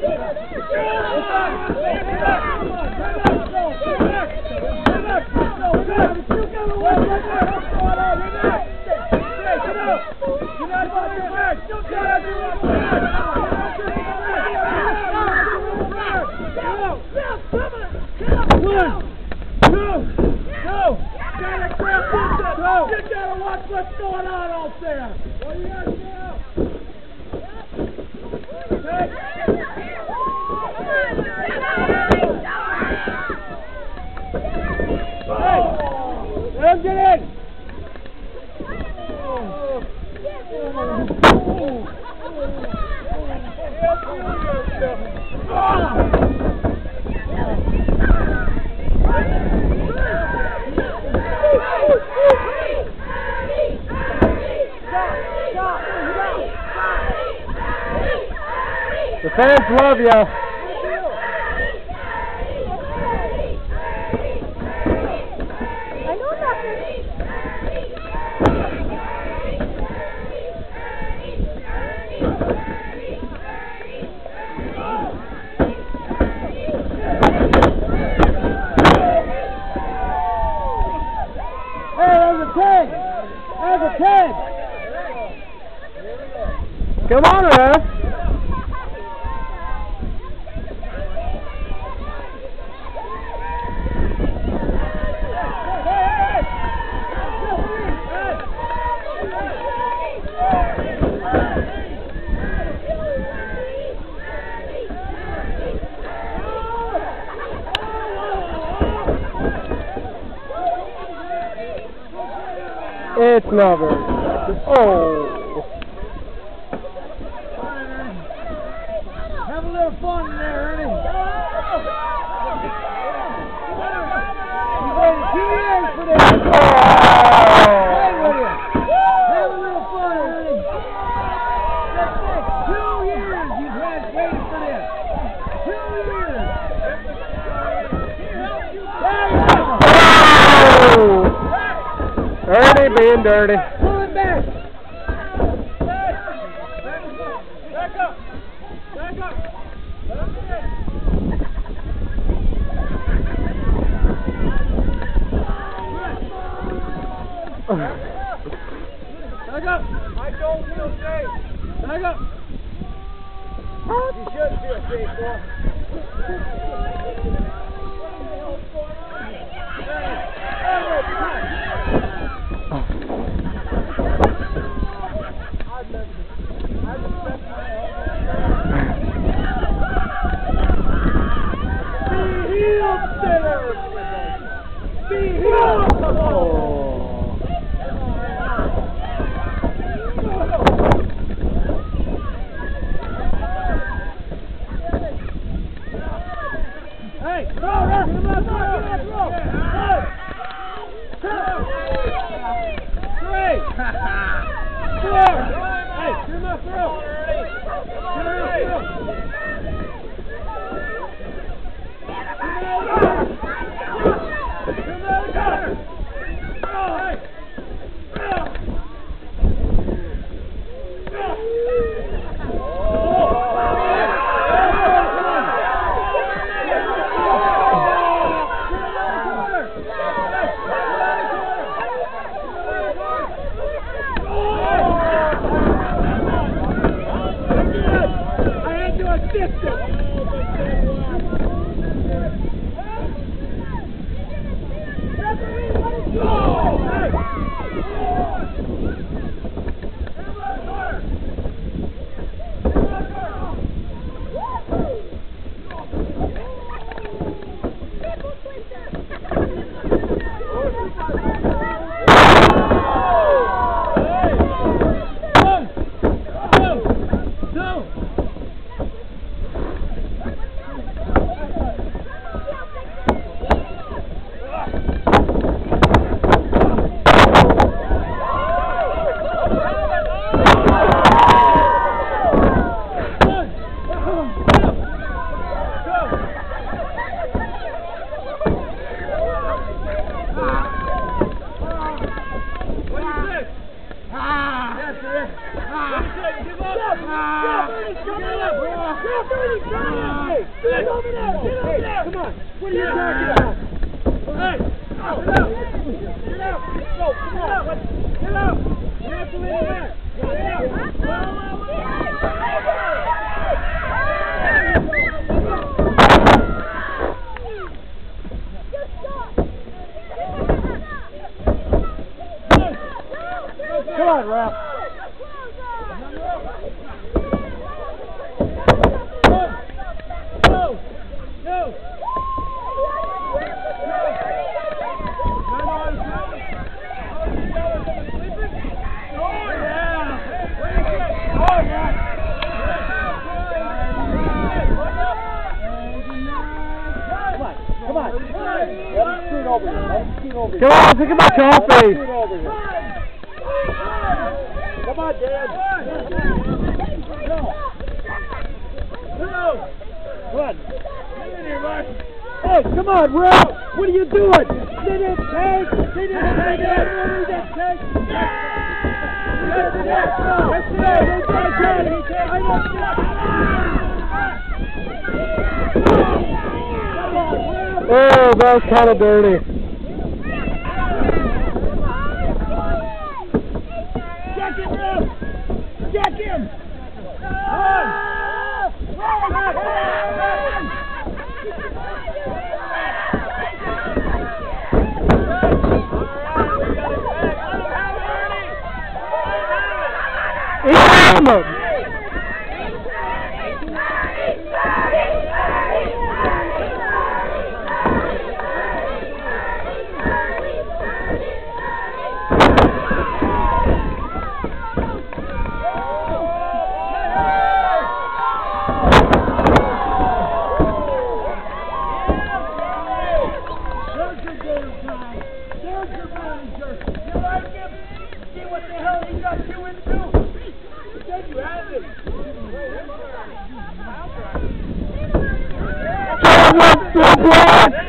You gotta watch what's going on out there. What do you got to do? Hey, let him get in. The fans love you. I know nothing. Hey, there's a 10. There's a 10. Come on, Russ. It's not very good. Oh. Have a little fun in there, Ernie. You waited 2 years for this. Play with you. Have a little fun, Ernie. 2 years you've had waiting for this. 2 years. Oh. Ernie being dirty. Pull it back. Back up. Back up. Back up. I don't feel safe. Back up. You should feel safe, boy. Get over there! Get over there! Come on! What are you talking about? Hey! Get out! Get out! Go! Come on! Get out! You have to leave it there! Get out! Come on, Ralph. Go! Come on. Let him scoot over here. Come on, think about trophy. Come on, Dad. Come on. Hey, come on, Will. What are you doing? They didn't take. They didn't take that. Oh, that was kind of dirty. Check him, Will. Check him. What the blood?